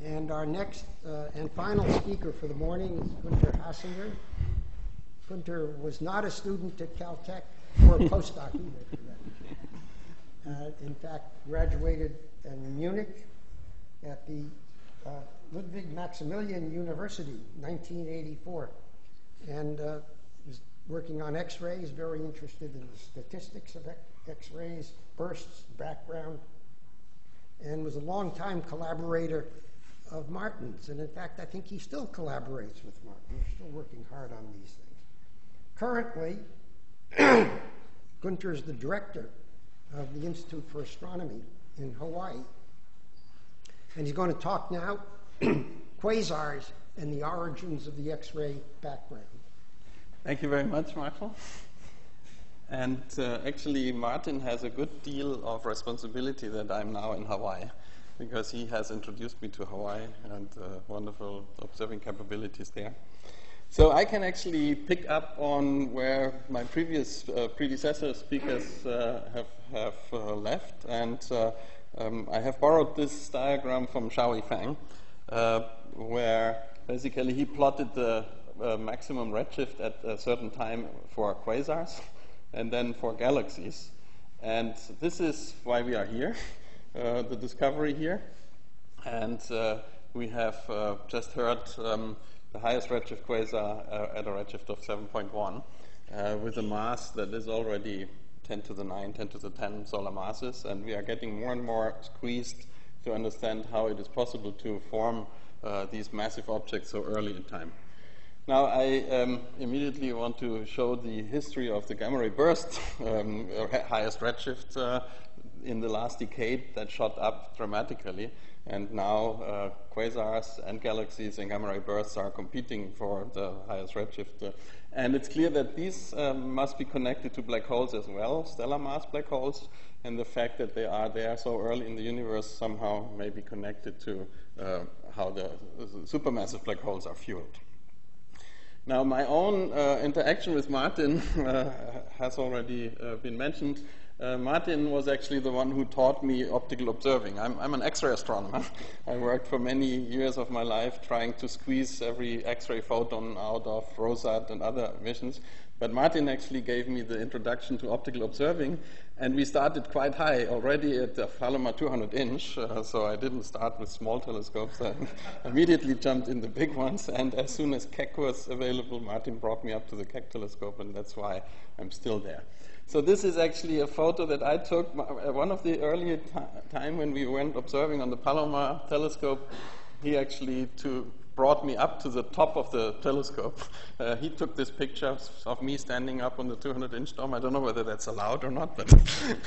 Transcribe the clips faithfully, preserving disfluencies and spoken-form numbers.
And our next uh, and final speaker for the morning is Gunter Hasinger. Gunter was not a student at Caltech or a postdoc either, for that. Uh, in fact, graduated in Munich at the uh, Ludwig Maximilian University, nineteen eighty-four, and uh, was working on X-rays, very interested in the statistics of X-rays, bursts, background, and was a long-time collaborator of Martin's. And in fact, I think he still collaborates with Martin. We're still working hard on these things. Currently, Gunter is the director of the Institute for Astronomy in Hawaii. And he's going to talk now quasars and the origins of the X-ray background. Thank you very much, Marshall. And uh, actually, Martin has a good deal of responsibility that I'm now in Hawaii, because he has introduced me to Hawaii and uh, wonderful observing capabilities there. So I can actually pick up on where my previous uh, predecessor speakers uh, have, have uh, left, and uh, um, I have borrowed this diagram from Xiaoyi Fang, uh, where basically he plotted the uh, maximum redshift at a certain time for quasars and then for galaxies. And this is why we are here. Uh, the discovery here, and uh, we have uh, just heard um, the highest redshift quasar uh, at a redshift of seven point one uh, with a mass that is already ten to the nine, ten to the ten solar masses, and we are getting more and more squeezed to understand how it is possible to form uh, these massive objects so early in time. Now, I um, immediately want to show the history of the gamma ray burst, um, highest redshift uh, in the last decade that shot up dramatically, and now uh, quasars and galaxies and gamma ray bursts are competing for the highest redshift. Uh, and it's clear that these um, must be connected to black holes as well, stellar mass black holes, and the fact that they are there so early in the universe somehow may be connected to uh, how the, the supermassive black holes are fueled. Now, my own uh, interaction with Martin uh, has already uh, been mentioned. Uh, Martin was actually the one who taught me optical observing. I'm, I'm an X-ray astronomer. I worked for many years of my life trying to squeeze every X-ray photon out of ROSAT and other missions. But Martin actually gave me the introduction to optical observing, and we started quite high already at the Palomar two hundred inch, uh, so I didn't start with small telescopes. I immediately jumped in the big ones, and as soon as Keck was available, Martin brought me up to the Keck telescope, and that's why I'm still there. So this is actually a photo that I took one of the earlier time when we went observing on the Palomar telescope. He actually to brought me up to the top of the telescope. Uh, he took this picture of me standing up on the two hundred inch dome. I don't know whether that's allowed or not, but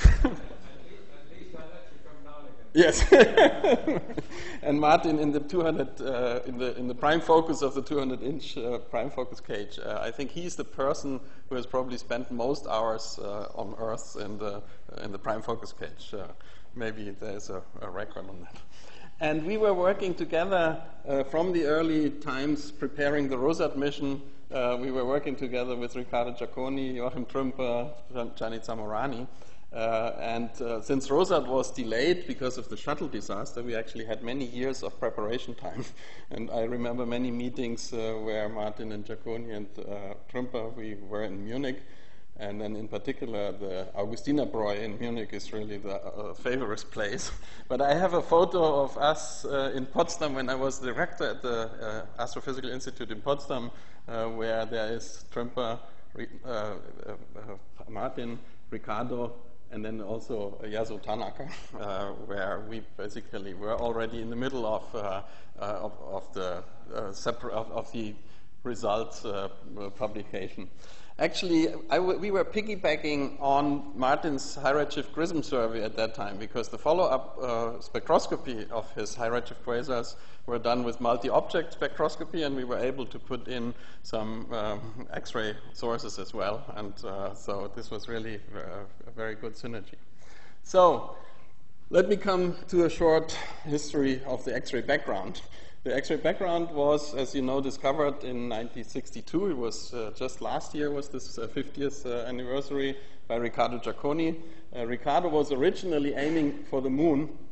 yes. And Martin in the two hundred uh, in the in the prime focus of the two hundred inch uh, prime focus cage. Uh, I think he's the person who has probably spent most hours uh, on Earth in the in the prime focus cage. Uh, maybe there's a, a record on that. And we were working together uh, from the early times preparing the ROSAT mission. Uh, we were working together with Riccardo Giacconi, Joachim Trümper, Gianni Zamorani. Uh, and uh, since ROSAT was delayed because of the shuttle disaster, we actually had many years of preparation time. And I remember many meetings uh, where Martin and Giacconi and uh, Trümper, we were in Munich. And then in particular, the Augustinerbräu in Munich is really the uh, favorite place. But I have a photo of us uh, in Potsdam when I was director at the uh, Astrophysical Institute in Potsdam, uh, where there is Trümper, uh, uh, uh, Martin, Riccardo, and then also Yasuo Tanaka, uh, where we basically were already in the middle of, uh, uh, of, of, the, uh, separ- of, of the results uh, publication. Actually, I w we were piggybacking on Martin's high redshift GRISM survey at that time, because the follow-up uh, spectroscopy of his high redshift quasars were done with multi-object spectroscopy, and we were able to put in some um, X-ray sources as well, and uh, so this was really uh, a very good synergy. So let me come to a short history of the X-ray background. The X-ray background was, as you know, discovered in nineteen sixty-two. It was uh, just last year was this uh, fiftieth uh, anniversary by Riccardo Giacconi. Uh, Riccardo was originally aiming for the moon,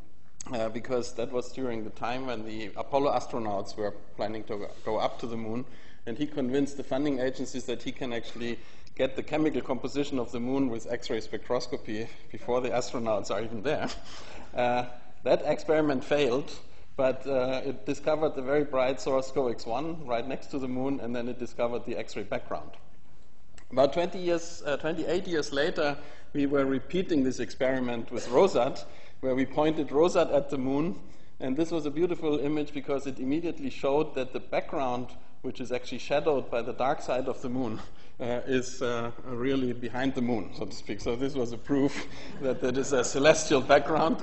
uh, because that was during the time when the Apollo astronauts were planning to go up to the moon, and he convinced the funding agencies that he can actually get the chemical composition of the moon with X-ray spectroscopy before the astronauts are even there. Uh, that experiment failed, but uh, it discovered the very bright source C O X one right next to the moon, and then it discovered the X-ray background. About twenty years, uh, twenty-eight years later, we were repeating this experiment with ROSAT, where we pointed ROSAT at the moon, and this was a beautiful image because it immediately showed that the background, which is actually shadowed by the dark side of the moon, uh, is uh, really behind the moon, so to speak. So this was a proof that it is a celestial background.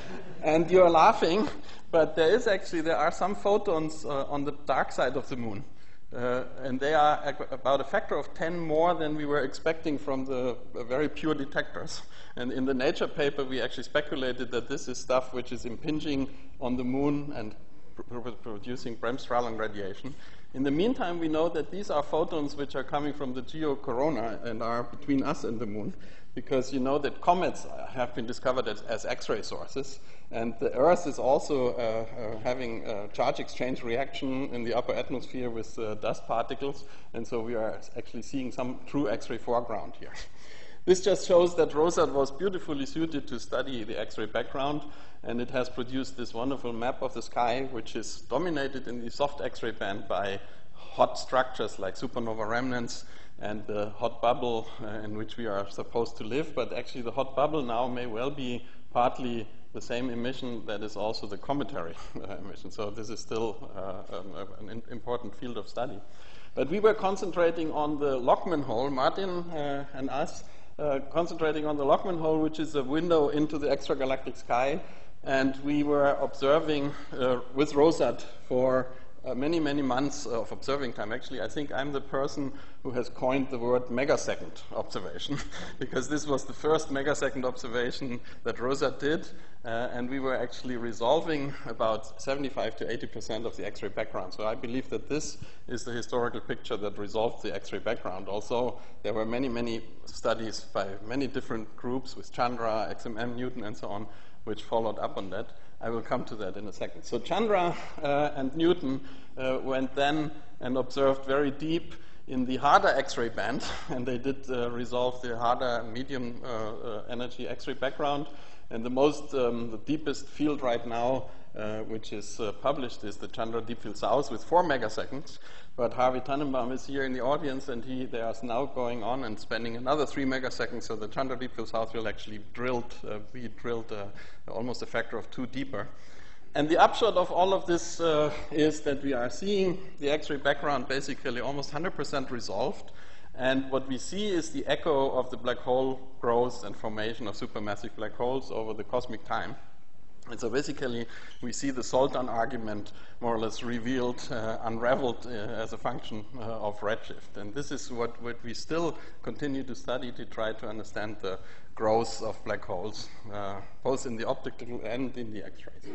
And you are laughing, but there is actually, there are some photons uh, on the dark side of the moon. Uh, and they are about a factor of ten more than we were expecting from the uh, very pure detectors. And in the Nature paper, we actually speculated that this is stuff which is impinging on the moon and pr pr producing bremsstrahlung radiation. In the meantime, we know that these are photons which are coming from the geocorona and are between us and the moon, because you know that comets have been discovered as, as X-ray sources, and the Earth is also uh, uh, having a charge exchange reaction in the upper atmosphere with uh, dust particles, and so we are actually seeing some true X-ray foreground here. This just shows that ROSAT was beautifully suited to study the X-ray background, and it has produced this wonderful map of the sky, which is dominated in the soft X-ray band by hot structures like supernova remnants and the hot bubble uh, in which we are supposed to live. But actually the hot bubble now may well be partly the same emission that is also the cometary uh, emission. So this is still uh, um, an important field of study. But we were concentrating on the Lockman hole, Martin uh, and us, uh, concentrating on the Lockman hole, which is a window into the extragalactic sky. And we were observing uh, with ROSAT for Uh, many, many months of observing time. Actually, I think I'm the person who has coined the word megasecond observation, because this was the first megasecond observation that ROSAT did, uh, and we were actually resolving about seventy-five to eighty percent of the X-ray background. So I believe that this is the historical picture that resolved the X-ray background. Also, there were many, many studies by many different groups with Chandra, X M M, Newton, and so on, which followed up on that. I will come to that in a second. So Chandra uh, and Newton uh, went then and observed very deep in the harder X-ray band, and they did uh, resolve the harder medium uh, uh, energy X-ray background. And the most, um, the deepest field right now, uh, which is uh, published, is the Chandra Deep Field South with four megaseconds. But Harvey Tannenbaum is here in the audience, and he, they are now going on and spending another three megaseconds. So the Chandra Deep Field South will actually drilled, uh, be drilled uh, almost a factor of two deeper. And the upshot of all of this uh, is that we are seeing the X-ray background basically almost one hundred percent resolved. And what we see is the echo of the black hole growth and formation of supermassive black holes over the cosmic time. And so basically, we see the Salton argument more or less revealed, uh, unraveled uh, as a function uh, of redshift. And this is what, what we still continue to study to try to understand the growth of black holes, uh, both in the optical and in the X-rays.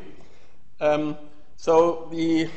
Um, so the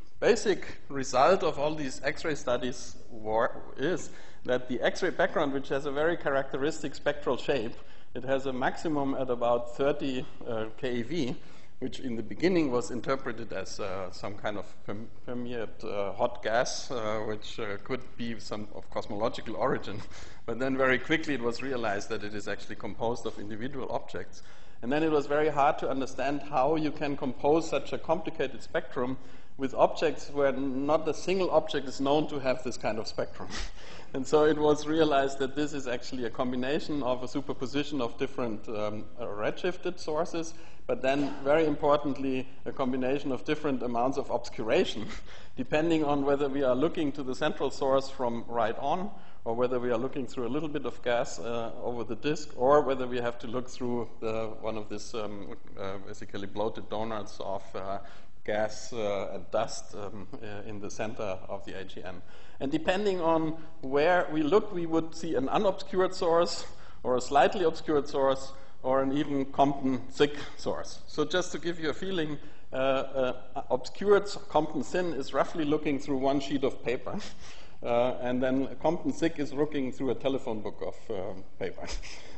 basic result of all these X-ray studies war is that the X-ray background, which has a very characteristic spectral shape, it has a maximum at about thirty uh, keV, which in the beginning was interpreted as uh, some kind of perm permeate uh, hot gas, uh, which uh, could be some of cosmological origin. But then very quickly it was realized that it is actually composed of individual objects. And then it was very hard to understand how you can compose such a complicated spectrum with objects where not a single object is known to have this kind of spectrum. And so it was realized that this is actually a combination of a superposition of different um, uh, redshifted sources, but then very importantly, a combination of different amounts of obscuration, depending on whether we are looking to the central source from right on, or whether we are looking through a little bit of gas uh, over the disk, or whether we have to look through the, one of these um, uh, basically bloated donuts of uh, gas uh, and dust um, uh, in the center of the A G N. And depending on where we look, we would see an unobscured source, or a slightly obscured source, or an even Compton-thick source. So just to give you a feeling, uh, uh, obscured Compton-thin is roughly looking through one sheet of paper. Uh, and then Compton-thick is looking through a telephone book of uh, paper.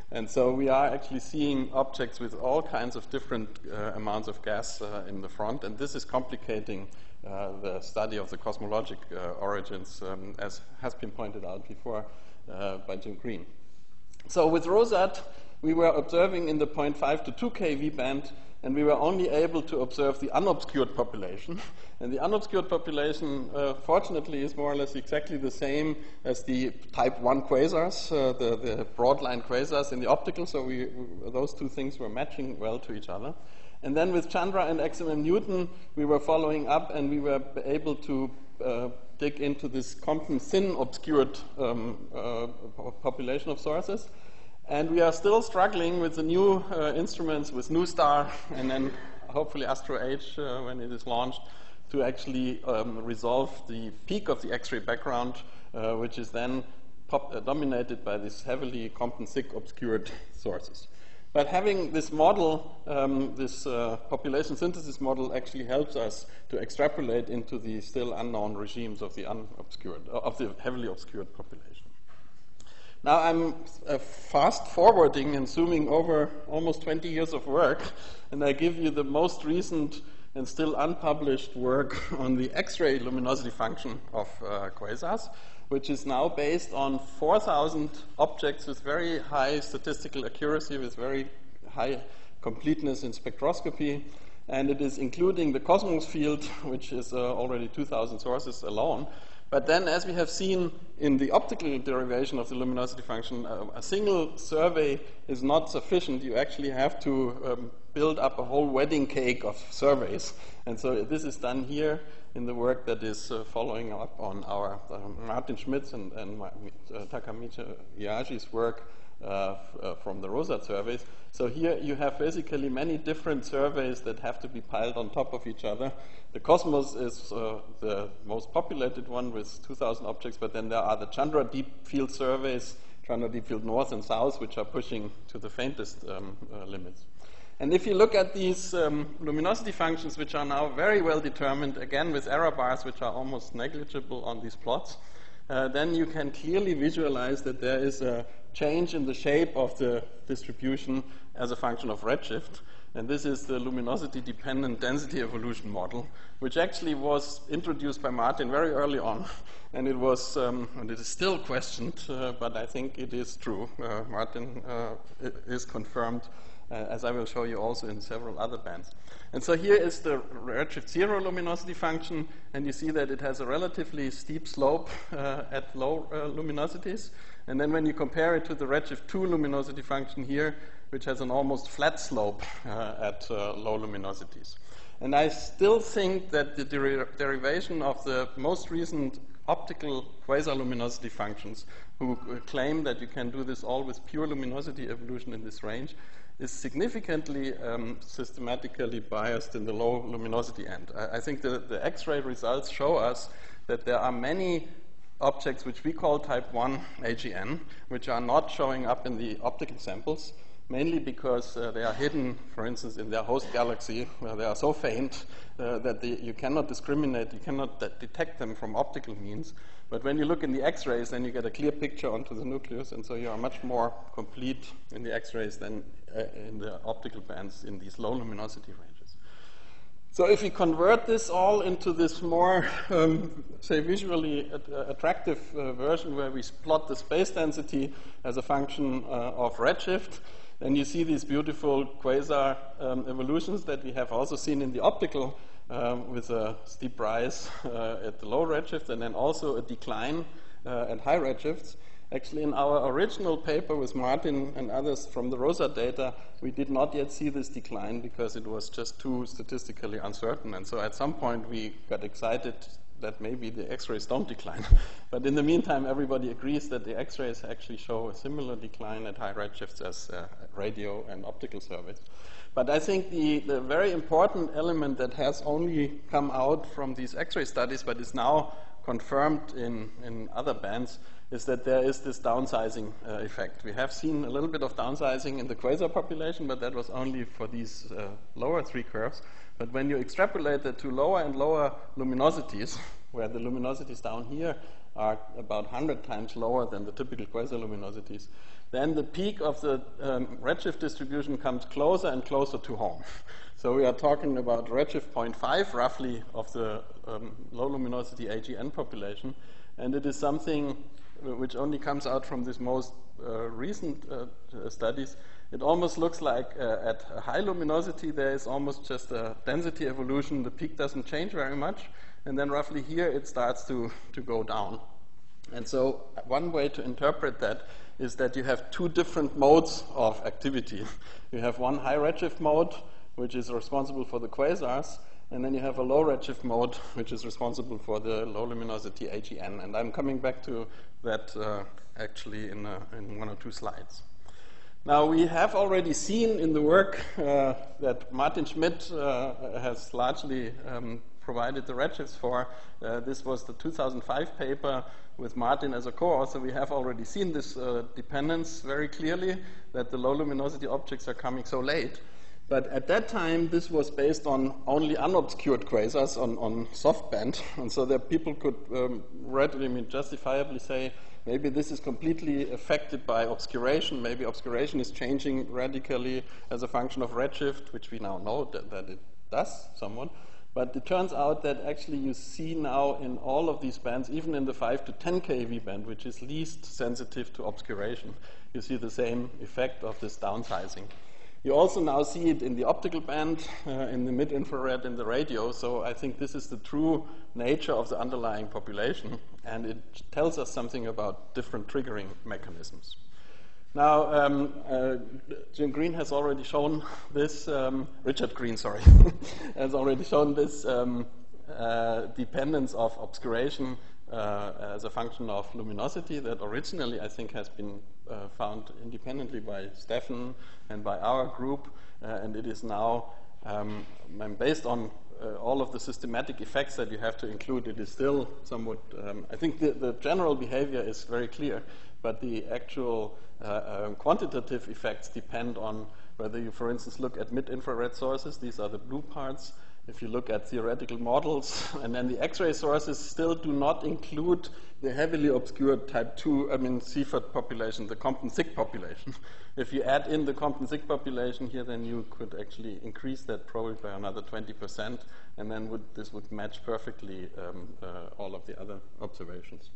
And so we are actually seeing objects with all kinds of different uh, amounts of gas uh, in the front, and this is complicating uh, the study of the cosmologic uh, origins, um, as has been pointed out before uh, by Jim Green. So with ROSAT, we were observing in the zero point five to two keV band, and we were only able to observe the unobscured population. And the unobscured population, uh, fortunately, is more or less exactly the same as the type one quasars, uh, the, the broadline quasars in the optical, so we, we, those two things were matching well to each other. And then with Chandra and X M M Newton, we were following up, and we were able to uh, dig into this Compton thin obscured um, uh, population of sources. And we are still struggling with the new uh, instruments, with NuSTAR, and then hopefully Astro H uh, when it is launched, to actually um, resolve the peak of the X-ray background, uh, which is then pop uh, dominated by these heavily Compton thick obscured sources. But having this model, um, this uh, population synthesis model, actually helps us to extrapolate into the still unknown regimes of the unobscured, uh, of the heavily obscured population. Now I'm uh, fast forwarding and zooming over almost twenty years of work, and I give you the most recent and still unpublished work on the X-ray luminosity function of uh, quasars, which is now based on four thousand objects with very high statistical accuracy, with very high completeness in spectroscopy, and it is including the Cosmos field, which is uh, already two thousand sources alone. But then, as we have seen in the optical derivation of the luminosity function, uh, a single survey is not sufficient. You actually have to um, build up a whole wedding cake of surveys. And so this is done here in the work that is uh, following up on our uh, Martin Schmidt's and, and uh, Takamichi Iyagi's work uh, f uh, from the ROSAT surveys. So here you have basically many different surveys that have to be piled on top of each other. The Cosmos is uh, the most populated one with two thousand objects, but then there are the Chandra Deep Field surveys, Chandra Deep Field North and South, which are pushing to the faintest um, uh, limits. And if you look at these um, luminosity functions, which are now very well determined, again with error bars which are almost negligible on these plots, uh, then you can clearly visualize that there is a change in the shape of the distribution as a function of redshift. And this is the luminosity-dependent density evolution model, which actually was introduced by Martin very early on. And it was, um, and it is still questioned, uh, but I think it is true. Uh, Martin uh, is confirmed, uh, as I will show you also in several other bands. And so here is the redshift zero luminosity function, and you see that it has a relatively steep slope uh, at low uh, luminosities. And then when you compare it to the redshift two luminosity function here, which has an almost flat slope uh, at uh, low luminosities. And I still think that the deri derivation of the most recent optical quasar luminosity functions, who uh, claim that you can do this all with pure luminosity evolution in this range, is significantly um, systematically biased in the low luminosity end. I, I think the, the X-ray results show us that there are many objects which we call type one A G N, which are not showing up in the optical samples, mainly because uh, they are hidden, for instance, in their host galaxy, where they are so faint uh, that they, you cannot discriminate, you cannot de detect them from optical means. But when you look in the X-rays, then you get a clear picture onto the nucleus, and so you are much more complete in the X-rays than uh, in the optical bands in these low luminosity ranges. So if we convert this all into this more, um, say, visually at, uh, attractive uh, version where we plot the space density as a function uh, of redshift, then you see these beautiful quasar um, evolutions that we have also seen in the optical um, with a steep rise uh, at the low redshift and then also a decline uh, at high redshifts. Actually, in our original paper with Martin and others from the ROSAT data, we did not yet see this decline because it was just too statistically uncertain. And so at some point we got excited that maybe the X-rays don't decline. But in the meantime, everybody agrees that the X-rays actually show a similar decline at high redshifts as uh, radio and optical surveys. But I think the, the very important element that has only come out from these X-ray studies, but is now confirmed in, in other bands, is that there is this downsizing uh, effect. We have seen a little bit of downsizing in the quasar population, but that was only for these uh, lower three curves. But when you extrapolate that to lower and lower luminosities, where the luminosities down here are about one hundred times lower than the typical quasar luminosities, then the peak of the um, redshift distribution comes closer and closer to home. So we are talking about redshift zero point five roughly of the um, low luminosity A G N population, and it is something which only comes out from these most uh, recent uh, studies. It almost looks like uh, at a high luminosity there is almost just a density evolution. The peak doesn't change very much, and then roughly here it starts to, to go down. And so one way to interpret that is that you have two different modes of activity. You have one high redshift mode, which is responsible for the quasars, and then you have a low redshift mode, which is responsible for the low luminosity A G N. And I'm coming back to that uh, actually in, a, in one or two slides. Now, we have already seen in the work uh, that Martin Schmidt uh, has largely um, provided the redshifts for. Uh, this was the two thousand five paper with Martin as a co-author. We have already seen this uh, dependence very clearly, that the low luminosity objects are coming so late. But at that time, this was based on only unobscured quasars on, on soft band, and so that people could um, readily, I mean, justifiably say, maybe this is completely affected by obscuration. Maybe obscuration is changing radically as a function of redshift, which we now know that, that it does somewhat. But it turns out that actually you see now in all of these bands, even in the five to ten K V band, which is least sensitive to obscuration, you see the same effect of this downsizing. You also now see it in the optical band, uh, in the mid-infrared, in the radio. So I think this is the true nature of the underlying population, and it tells us something about different triggering mechanisms. Now, um, uh, Jim Green has already shown this, um, Richard Green, sorry, has already shown this um, uh, dependence of obscuration uh, as a function of luminosity that originally I think has been uh, found independently by Stefan and by our group, uh, and it is now um, based on uh, all of the systematic effects that you have to include. It is still somewhat, um, I think the, the general behavior is very clear, but the actual uh, um, quantitative effects depend on whether you, for instance, look at mid-infrared sources. These are the blue parts. If you look at theoretical models, and then the X-ray sources still do not include the heavily obscured type two, I mean, Seyfert population, the Compton-Thick population. If you add in the Compton-Thick population here, then you could actually increase that probably by another twenty percent, and then would, this would match perfectly um, uh, all of the other observations.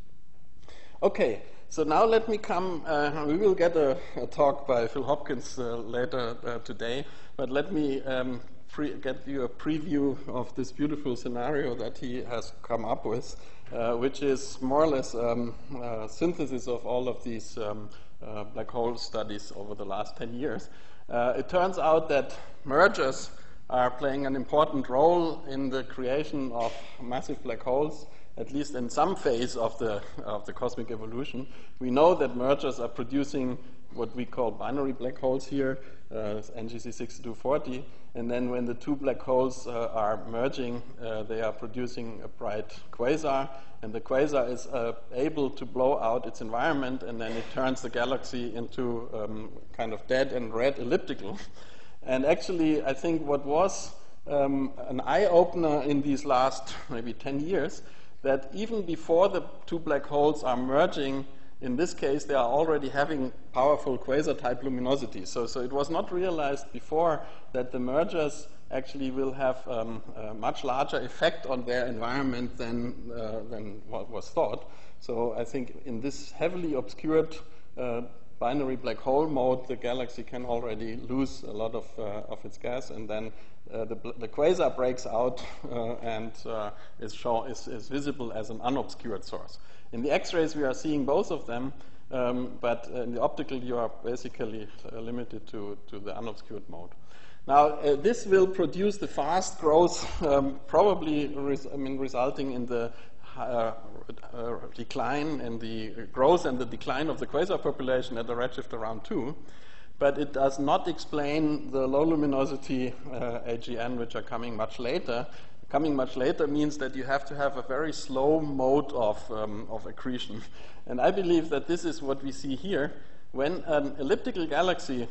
Okay, so now let me come, uh, we will get a, a talk by Phil Hopkins uh, later uh, today, but let me um, Pre get you a preview of this beautiful scenario that he has come up with, uh, which is more or less um, a synthesis of all of these um, uh, black hole studies over the last ten years. Uh, it turns out that mergers are playing an important role in the creation of massive black holes, at least in some phase of the, of the cosmic evolution. We know that mergers are producing what we call binary black holes here, uh, N G C sixty-two forty, and then when the two black holes uh, are merging, uh, they are producing a bright quasar, and the quasar is uh, able to blow out its environment, and then it turns the galaxy into um, kind of dead and red elliptical. And actually, I think what was um, an eye-opener in these last maybe ten years, that even before the two black holes are merging, in this case, they are already having powerful quasar-type luminosity. So, so it was not realized before that the mergers actually will have um, a much larger effect on their environment than, uh, than what was thought. So I think in this heavily obscured uh, binary black hole mode, the galaxy can already lose a lot of, uh, of its gas, and then uh, the, the quasar breaks out uh, and uh, is, show, is, is visible as an unobscured source. In the X-rays, we are seeing both of them, um, but in the optical, you are basically uh, limited to, to the unobscured mode. Now, uh, this will produce the fast growth, um, probably res I mean, resulting in the uh, uh, decline in the growth and the decline of the quasar population at a redshift around two. But it does not explain the low luminosity uh, A G N, which are coming much later. Coming much later means that you have to have a very slow mode of, um, of accretion. And I believe that this is what we see here. When an elliptical galaxy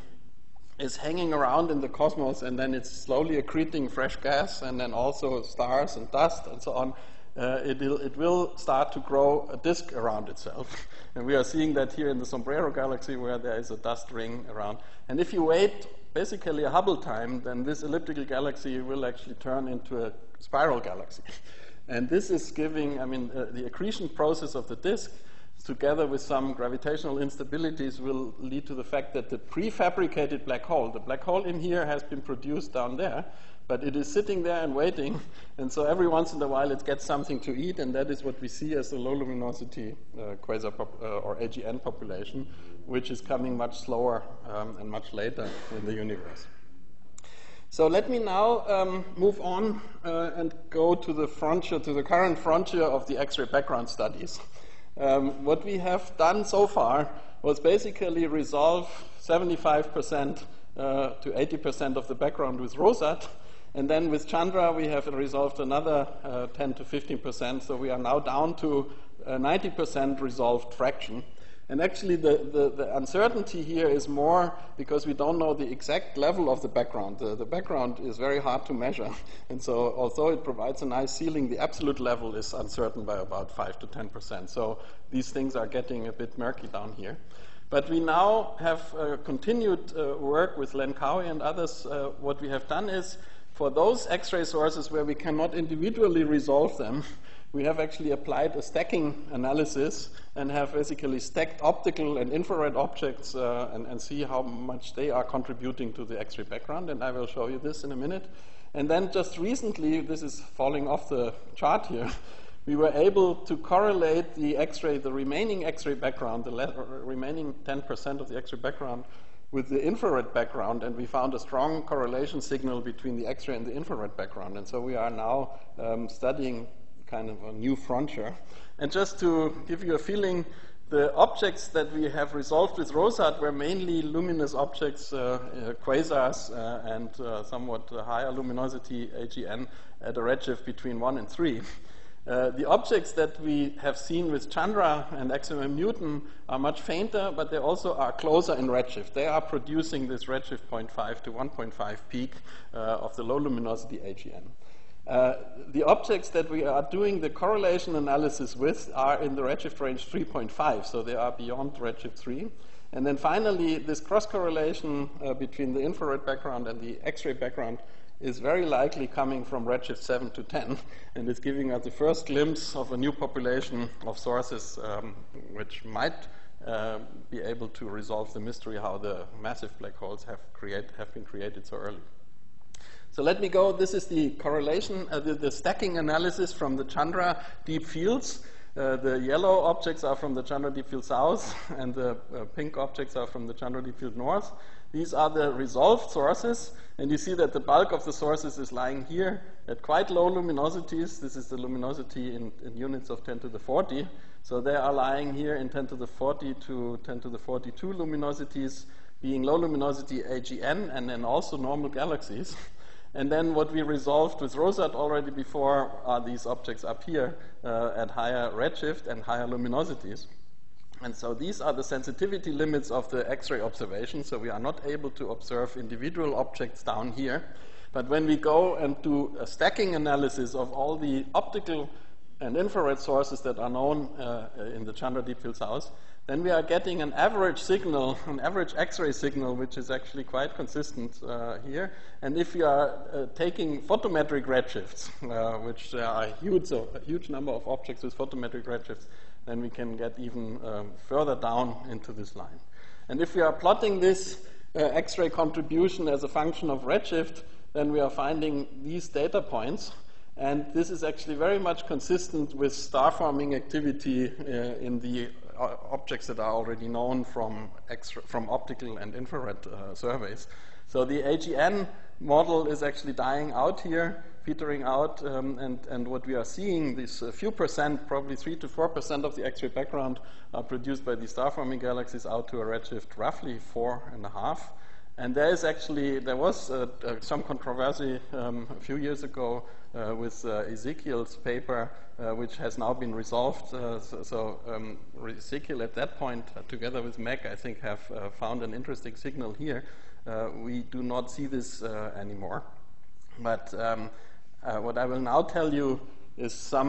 is hanging around in the cosmos and then it's slowly accreting fresh gas and then also stars and dust and so on, uh, it, will, it will start to grow a disk around itself. And we are seeing that here in the Sombrero Galaxy, where there is a dust ring around. And if you wait basically a Hubble time, then this elliptical galaxy will actually turn into a spiral galaxy. And this is giving, I mean, uh, the accretion process of the disk, together with some gravitational instabilities, will lead to the fact that the prefabricated black hole, the black hole in here has been produced down there, but it is sitting there and waiting, and so every once in a while it gets something to eat, and that is what we see as the low luminosity uh, quasar pop uh, or A G N population, which is coming much slower um, and much later in the universe. So let me now um, move on uh, and go to the frontier, to the current frontier of the X-ray background studies. Um, what we have done so far was basically resolve seventy-five percent uh, to eighty percent of the background with ROSAT, and then with Chandra we have resolved another uh, ten to fifteen percent, so we are now down to a ninety percent resolved fraction. And actually the, the, the uncertainty here is more because we don't know the exact level of the background. The, the background is very hard to measure. And so although it provides a nice ceiling, the absolute level is uncertain by about five to ten percent. So these things are getting a bit murky down here. But we now have uh, continued uh, work with Len Cowie and others. Uh, what we have done is, for those X-ray sources where we cannot individually resolve them, we have actually applied a stacking analysis and have basically stacked optical and infrared objects uh, and, and see how much they are contributing to the X-ray background, and I will show you this in a minute. And then just recently, this is falling off the chart here, we were able to correlate the X-ray, the remaining X-ray background, the remaining ten percent of the X-ray background, with the infrared background, and we found a strong correlation signal between the X-ray and the infrared background. And so we are now um, studying kind of a new frontier. And just to give you a feeling, the objects that we have resolved with ROSAT were mainly luminous objects, uh, uh, quasars, uh, and uh, somewhat uh, higher luminosity A G N at a redshift between one and three. Uh, the objects that we have seen with Chandra and X M M Newton are much fainter, but they also are closer in redshift. They are producing this redshift zero point five to one point five peak uh, of the low luminosity A G N. Uh, the objects that we are doing the correlation analysis with are in the redshift range three point five, so they are beyond redshift three. And then finally, this cross-correlation uh, between the infrared background and the X-ray background is very likely coming from redshift seven to ten, and is giving us the first glimpse of a new population of sources um, which might uh, be able to resolve the mystery how the massive black holes have, create, have been created so early. So let me go, this is the correlation, uh, the, the stacking analysis from the Chandra deep fields. Uh, the yellow objects are from the Chandra Deep Field South, and the uh, pink objects are from the Chandra Deep Field North. These are the resolved sources, and you see that the bulk of the sources is lying here at quite low luminosities. This is the luminosity in, in units of ten to the forty. So they are lying here in ten to the forty to ten to the forty-two luminosities, being low luminosity A G N, and then also normal galaxies. And then what we resolved with ROSAT already before are these objects up here uh, at higher redshift and higher luminosities. And so these are the sensitivity limits of the X-ray observation, so we are not able to observe individual objects down here. But when we go and do a stacking analysis of all the optical and infrared sources that are known uh, in the Chandra Deep Field South, then we are getting an average signal, an average X-ray signal, which is actually quite consistent uh, here. And if you are uh, taking photometric redshifts, uh, which there are a huge, a huge number of objects with photometric redshifts, then we can get even um, further down into this line. And if we are plotting this uh, X-ray contribution as a function of redshift, then we are finding these data points. And this is actually very much consistent with star-forming activity uh, in the uh, objects that are already known from, X from optical and infrared uh, surveys. So the A G N model is actually dying out here, petering out, um, and, and what we are seeing, these uh, few percent, probably three to four percent of the X-ray background are produced by these star-forming galaxies out to a redshift roughly four and a half. And there is actually, there was uh, uh, some controversy um, a few years ago uh, with uh, Ezekiel's paper, uh, which has now been resolved. Uh, so so um, Ezekiel at that point, uh, together with Meg, I think, have uh, found an interesting signal here. Uh, we do not see this uh, anymore. But um, uh, what I will now tell you is some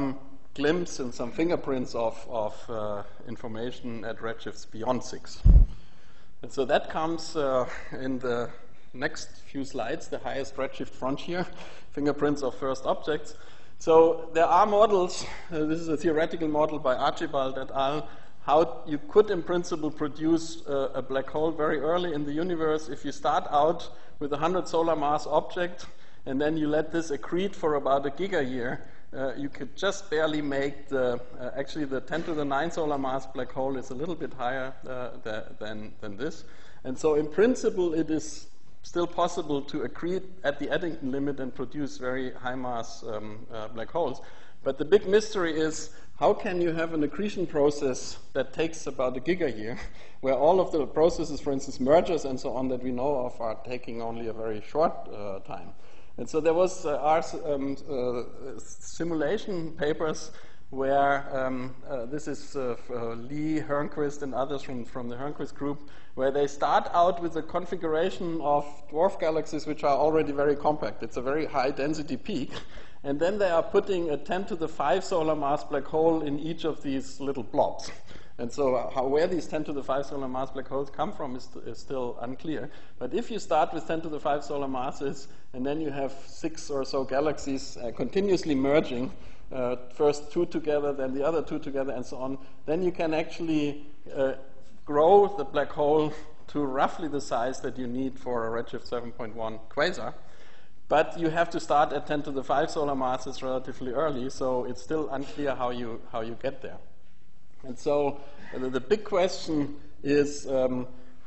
glimpse and some fingerprints of, of uh, information at redshifts beyond six. And so that comes uh, in the next few slides, the highest redshift frontier, fingerprints of first objects. So there are models, uh, this is a theoretical model by Archibald et al., how you could in principle produce uh, a black hole very early in the universe if you start out with a one hundred solar mass object and then you let this accrete for about a gigayear. Uh, you could just barely make the, uh, actually the ten to the nine solar mass black hole is a little bit higher uh, than, than this. And so in principle it is still possible to accrete at the Eddington limit and produce very high mass um, uh, black holes. But the big mystery is how can you have an accretion process that takes about a gigayear, where all of the processes, for instance, mergers and so on that we know of are taking only a very short uh, time. And so there was uh, our um, uh, simulation papers where um, uh, this is uh, uh, Lee, Hernquist, and others from, from the Hernquist group, where they start out with a configuration of dwarf galaxies which are already very compact. It's a very high density peak. And then they are putting a ten to the five solar mass black hole in each of these little blobs. And so uh, how, where these ten to the five solar mass black holes come from is, is still unclear. But if you start with ten to the five solar masses, and then you have six or so galaxies uh, continuously merging, uh, first two together, then the other two together, and so on, then you can actually uh, grow the black hole to roughly the size that you need for a redshift seven point one quasar. But you have to start at ten to the five solar masses relatively early, so it's still unclear how you, how you get there. And so uh, the big question is um,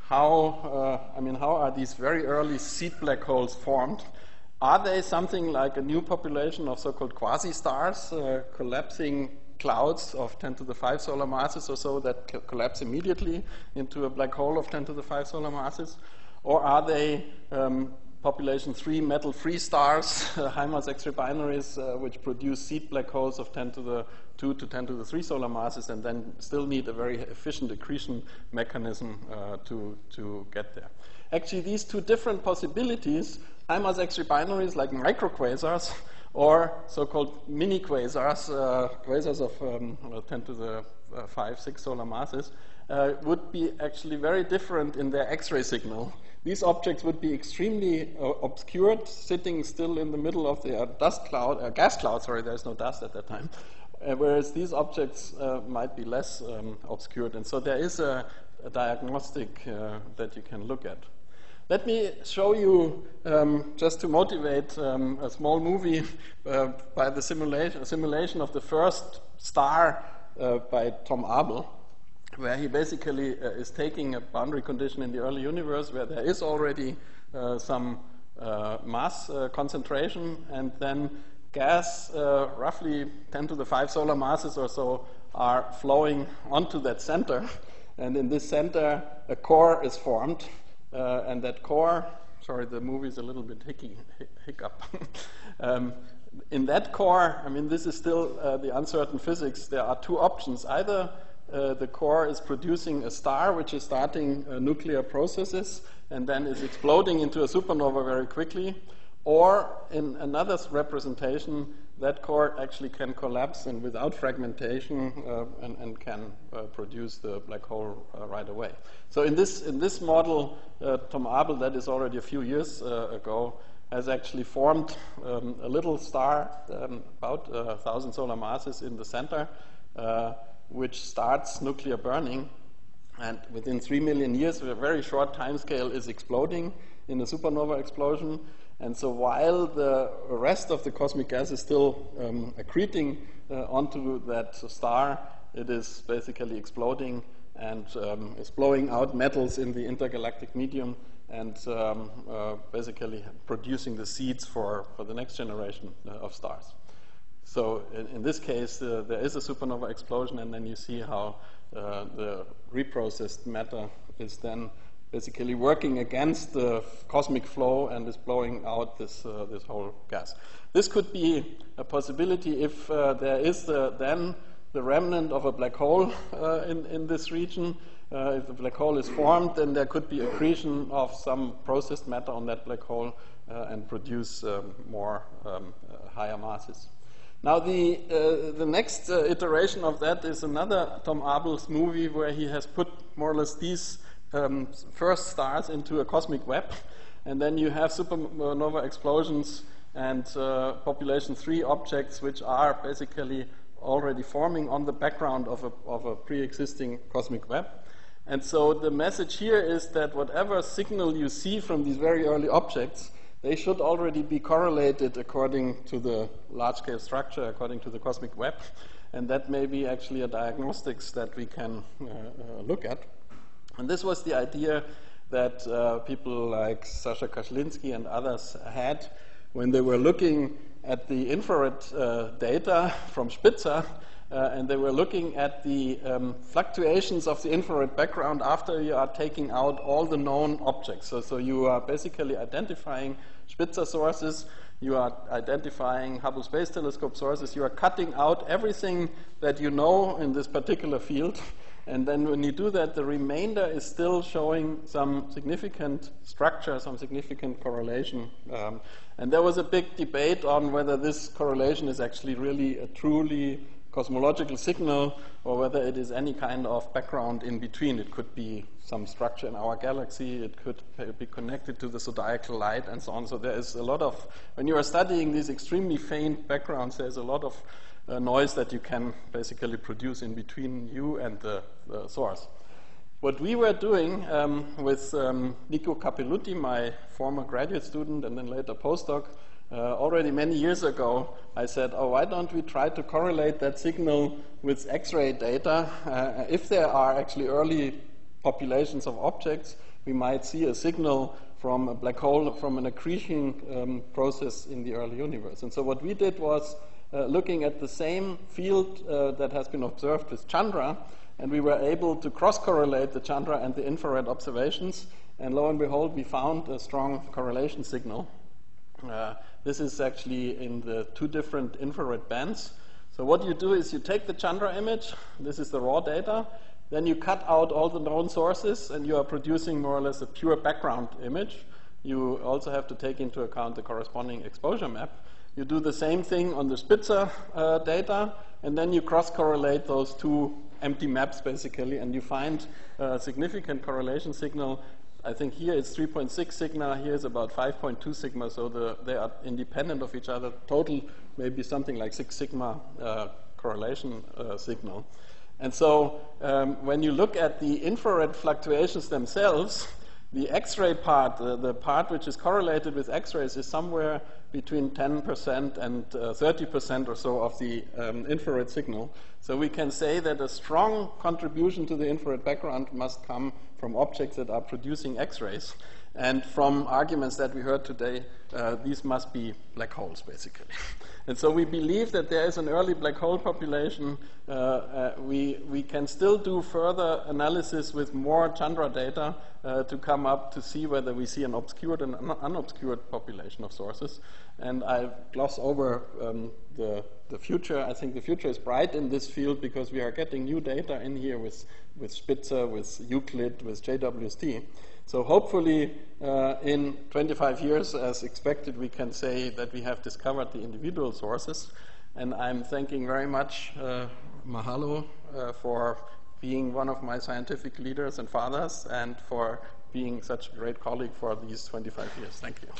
how, uh, I mean, how are these very early seed black holes formed? Are they something like a new population of so-called quasi-stars, uh, collapsing clouds of ten to the five solar masses or so that co collapse immediately into a black hole of ten to the five solar masses? Or are they um, population three metal-free stars, uh, high mass X-ray binaries, uh, which produce seed black holes of ten to the two to ten to the three solar masses, and then still need a very efficient accretion mechanism uh, to, to get there. Actually, these two different possibilities, high mass X-ray binaries like microquasars, or so-called mini quasars, uh, quasars of um, ten to the uh, five, six solar masses, uh, would be actually very different in their X-ray signal. These objects would be extremely uh, obscured, sitting still in the middle of the uh, dust cloud, uh, gas cloud, sorry, there's no dust at that time, uh, whereas these objects uh, might be less um, obscured. And so there is a, a diagnostic uh, that you can look at. Let me show you, um, just to motivate, um, a small movie uh, by the simulation, simulation of the first star uh, by Tom Abel, where he basically uh, is taking a boundary condition in the early universe where there is already uh, some uh, mass uh, concentration, and then gas, uh, roughly ten to the five solar masses or so, are flowing onto that center. And in this center, a core is formed. Uh, and that core, sorry, the movie is a little bit hickey, hiccup. um, in that core, I mean, this is still uh, the uncertain physics. There are two options. Either uh, the core is producing a star, which is starting uh, nuclear processes, and then is exploding into a supernova very quickly, or in another representation, that core actually can collapse and without fragmentation uh, and, and can uh, produce the black hole uh, right away. So in this, in this model, uh, Tom Abel, that is already a few years uh, ago, has actually formed um, a little star, um, about a thousand solar masses in the center, uh, which starts nuclear burning, and within three million years, with a very short time scale, is exploding in a supernova explosion. And so while the rest of the cosmic gas is still um, accreting uh, onto that star, it is basically exploding and um, is blowing out metals in the intergalactic medium and um, uh, basically producing the seeds for, for the next generation uh, of stars. So in, in this case, uh, there is a supernova explosion, and then you see how uh, the reprocessed matter is then basically working against the cosmic flow and is blowing out this uh, this whole gas. This could be a possibility if uh, there is the, then the remnant of a black hole uh, in, in this region. Uh, if the black hole is formed, then there could be accretion of some processed matter on that black hole uh, and produce um, more um, uh, higher masses. Now, the, uh, the next uh, iteration of that is another Tom Abels movie where he has put more or less these um, first stars into a cosmic web, and then you have supernova explosions and uh, population three objects which are basically already forming on the background of a, of a pre-existing cosmic web. And so the message here is that whatever signal you see from these very early objects, they should already be correlated according to the large-scale structure, according to the cosmic web. And that may be actually a diagnostics that we can uh, uh, look at. And this was the idea that uh, people like Sasha Kaszlinski and others had when they were looking at the infrared uh, data from Spitzer, uh, and they were looking at the um, fluctuations of the infrared background after you are taking out all the known objects. So, so you are basically identifying Spitzer sources, you are identifying Hubble Space Telescope sources, you are cutting out everything that you know in this particular field, and then when you do that, the remainder is still showing some significant structure, some significant correlation. Um, and there was a big debate on whether this correlation is actually really a truly cosmological signal or whether it is any kind of background in between. It could be some structure in our galaxy, it could be connected to the zodiacal light and so on. So there is a lot of, when you are studying these extremely faint backgrounds, there's a lot of uh, noise that you can basically produce in between you and the, the source. What we were doing um, with um, Nico Capelluti, my former graduate student and then later postdoc, Uh, already many years ago, I said, oh, why don't we try to correlate that signal with X-ray data? Uh, if there are actually early populations of objects, we might see a signal from a black hole, from an accretion um, process in the early universe. And so what we did was uh, looking at the same field uh, that has been observed with Chandra, and we were able to cross-correlate the Chandra and the infrared observations, and lo and behold, we found a strong correlation signal. Uh, this is actually in the two different infrared bands. So what you do is you take the Chandra image, this is the raw data, then you cut out all the known sources and you are producing more or less a pure background image. You also have to take into account the corresponding exposure map. You do the same thing on the Spitzer uh, data, and then you cross-correlate those two empty maps basically, and you find a significant correlation signal. I think here it's three point six sigma, here is about five point two sigma, so the, they are independent of each other. Total maybe something like six sigma uh, correlation uh, signal. And so um, when you look at the infrared fluctuations themselves, the X-ray part, uh, the part which is correlated with X-rays, is somewhere between ten percent and uh, thirty percent or so of the um, infrared signal. So we can say that a strong contribution to the infrared background must come from objects that are producing X-rays. And from arguments that we heard today, uh, these must be black holes, basically. And so we believe that there is an early black hole population. Uh, uh, we, we can still do further analysis with more Chandra data uh, to come up to see whether we see an obscured and un unobscured population of sources. And I gloss over um, the, the future. I think the future is bright in this field because we are getting new data in here with, with Spitzer, with Euclid, with J W S T. So hopefully uh, in twenty-five years, as expected, we can say that we have discovered the individual sources. And I'm thanking very much uh, Mahalo uh, for being one of my scientific leaders and fathers, and for being such a great colleague for these twenty-five years. Thank you.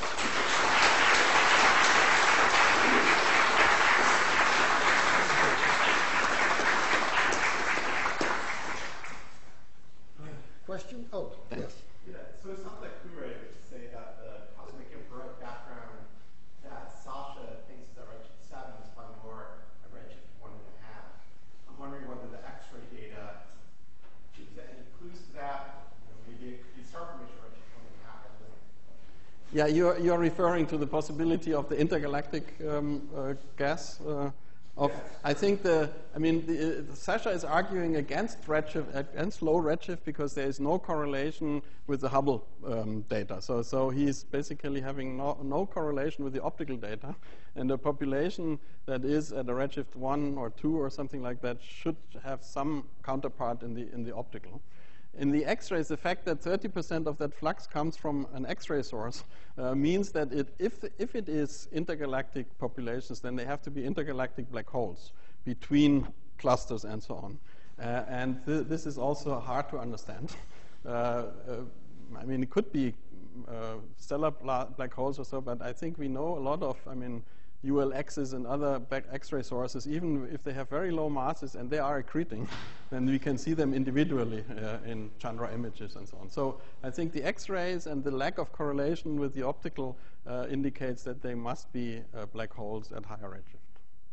Question? Oh, yes. Yeah, so it's not like Kure would say that the cosmic infrared background that Sasha thinks is at redshift seven is probably more at redshift one and a half. I'm wondering whether the X-ray data gives any clues to that. You know, maybe it could start from redshift one and a half. Yeah, you're, you're referring to the possibility of the intergalactic um, uh, gas. Uh, Of, I think the, I mean, the, uh, Sasha is arguing against redshift, against low redshift, because there is no correlation with the Hubble um, data. So, so he's basically having no, no correlation with the optical data, and a population that is at a redshift one or two or something like that should have some counterpart in the in the optical. In the X-rays, the fact that thirty percent of that flux comes from an X-ray source uh, means that it, if, if it is intergalactic populations, then they have to be intergalactic black holes between clusters and so on. Uh, and th this is also hard to understand. Uh, uh, I mean, it could be uh, stellar black holes or so, but I think we know a lot of, I mean, U L Xs and other X-ray sources, even if they have very low masses and they are accreting, then we can see them individually uh, in Chandra images and so on. So I think the X-rays and the lack of correlation with the optical uh, indicates that they must be uh, black holes at higher redshift.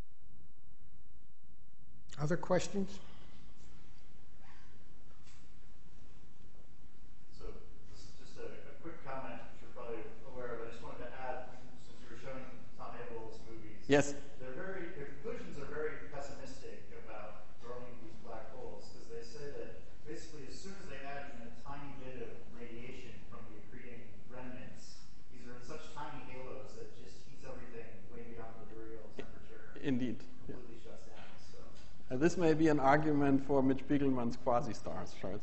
Other questions? Yes. They're very, their conclusions are very pessimistic about growing these black holes because they say that basically as soon as they add even a tiny bit of radiation from the accreting remnants, these are in such tiny halos that just heats everything way beyond the real temperature. Indeed. Completely yeah. shuts down. So. Uh, this may be an argument for Mitch Spiegelman's quasi-stars, right?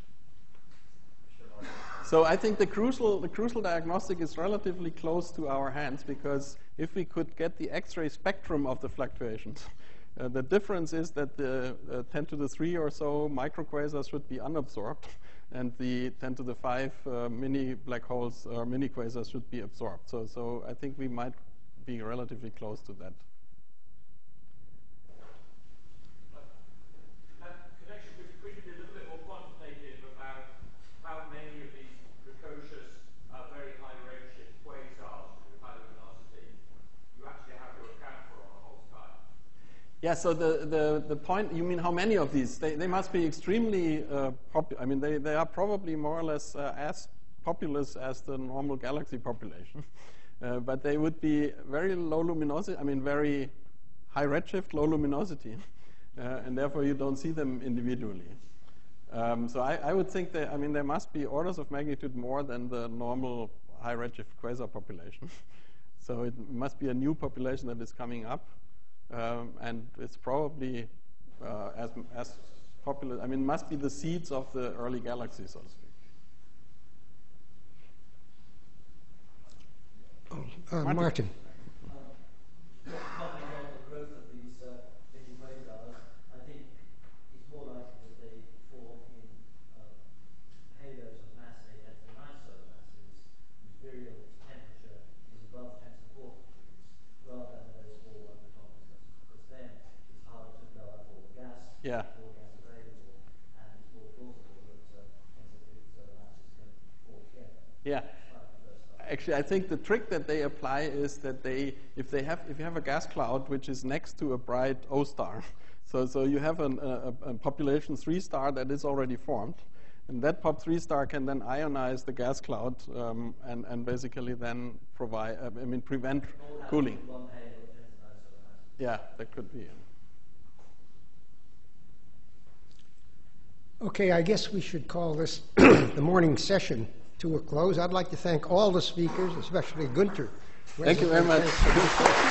So I think the crucial, the crucial diagnostic is relatively close to our hands, because if we could get the X-ray spectrum of the fluctuations, uh, the difference is that the uh, ten to the three or so microquasars should be unabsorbed, and the ten to the five uh, mini black holes or mini quasars should be absorbed. So, so I think we might be relatively close to that. Yeah, so the, the, the point, you mean how many of these? They, they must be extremely uh, popular. I mean, they, they are probably more or less uh, as populous as the normal galaxy population. Uh, but they would be very low luminosity, I mean, very high redshift, low luminosity. Uh, and therefore, you don't see them individually. Um, so I, I would think that, I mean, there must be orders of magnitude more than the normal high redshift quasar population. So it must be a new population that is coming up. Um, and it's probably uh, as, as popular, I mean, must be the seeds of the early galaxy, so to speak. Oh, uh, Martin. Martin. Yeah. Yeah. Actually, I think the trick that they apply is that they, if they have, if you have a gas cloud which is next to a bright O star, so so you have an, a, a population three star that is already formed, and that pop three star can then ionize the gas cloud um, and and basically then provide, uh, I mean, prevent cooling. Yeah, that could be. Okay, I guess we should call this the morning session to a close. I'd like to thank all the speakers, especially Gunther. Thank you very much.